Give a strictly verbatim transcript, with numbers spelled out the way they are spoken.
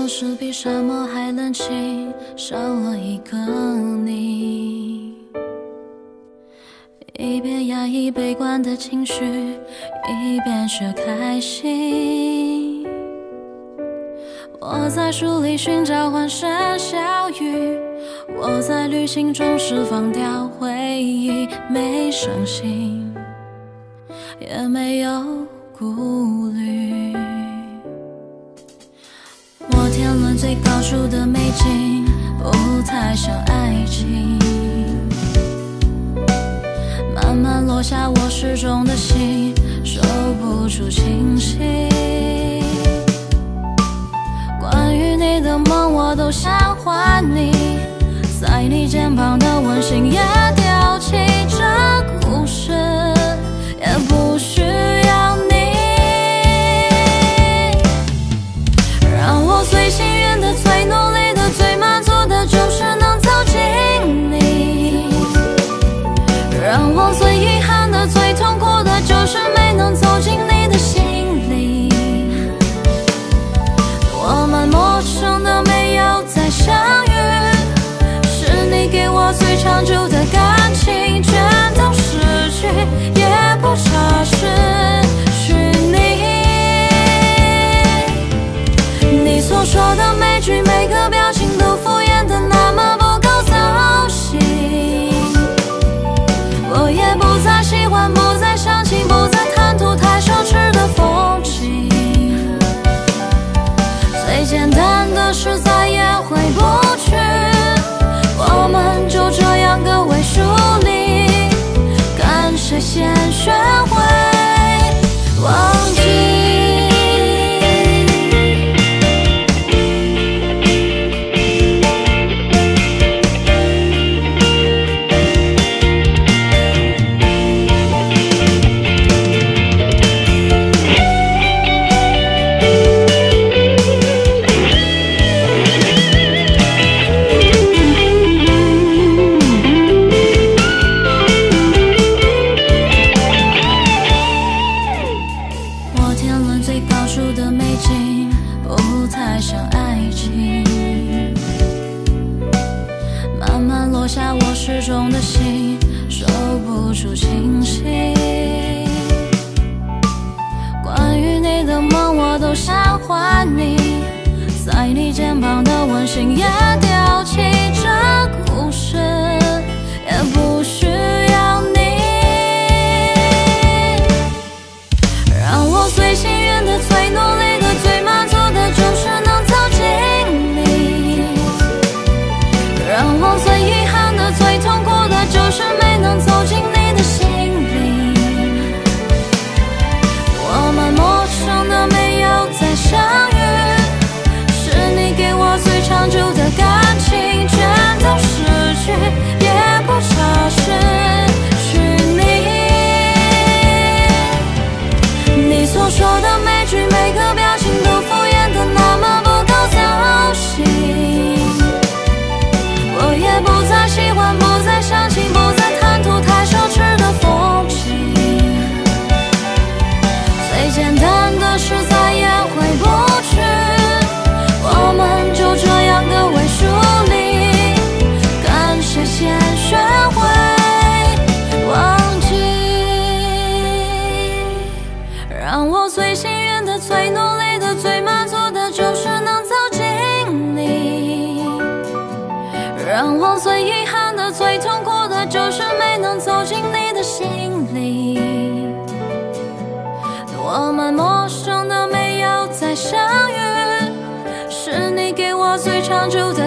是比沙漠还冷清，少了一个你。一边压抑悲观的情绪，一边却开心。我在书里寻找欢声笑语，我在旅行中释放掉回忆，没伤心，也没有顾虑。摩天轮最高处的美景，不太像爱情。慢慢落下我失重的心，守不住清醒。关于你的梦，我都想还你，在你肩膀的温馨也丢弃。这故事也不需要你，让我最幸运的、最努力的、最满足的，就是能走进你。让我最遗憾的、最痛苦的，就是没能走进你的心里。我们陌生的，没有再相遇，是你给我最长久的感情，全都失去，也不差失去你。你所说的每句每个表情都敷衍的那么不够走心，我也不再喜欢，不再想起，不再贪图太奢侈的风景。最简单的事再也回不去，我们就这样各为疏离，看谁先学会忘记。我们陌生的，没有再相遇，是你给我最长久的